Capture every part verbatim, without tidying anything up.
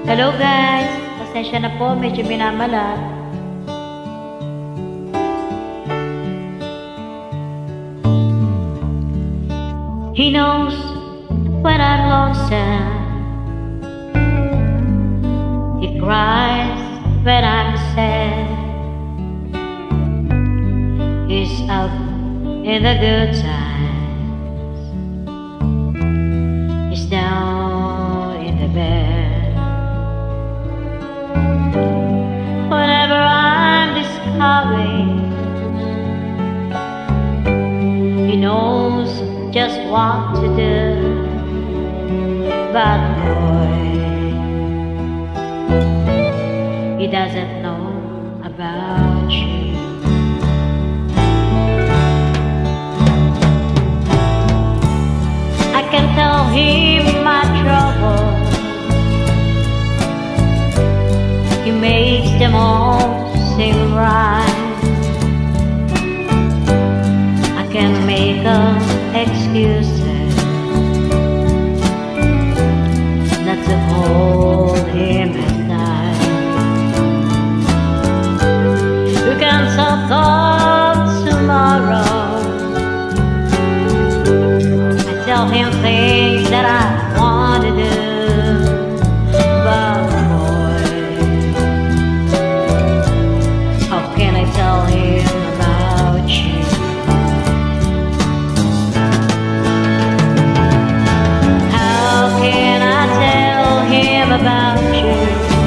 Hello guys, pasensya na po, medyo minamalat. He knows when I'm lonesome. He cries when I'm sad. He's up in the good times. He's down in the bad. Whenever I'm discouraged, he knows just what to do. But boy, he doesn't know about you. I can tell him my trouble. He makes them all seem right. I can make up excuses not to hold him at night. We can talk of tomorrow. I tell him things that I want to do. But tell him about you. How can I tell him about you?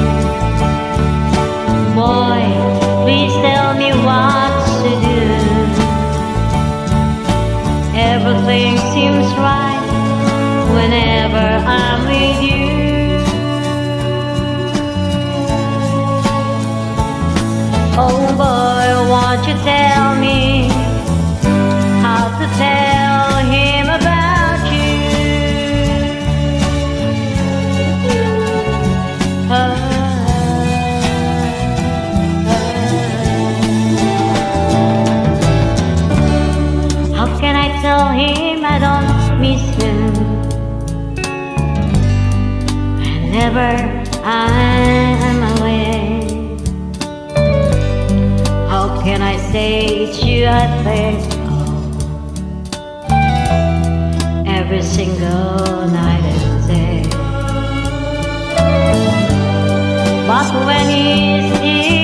Boy, please tell me what to do. Everything seems right whenever I'm with you. Oh boy, won't you tell me how to tell him about you? Oh, oh. How can I tell him I don't miss him whenever I'm away? How can I say it's you I think of every single night and day? But when he's here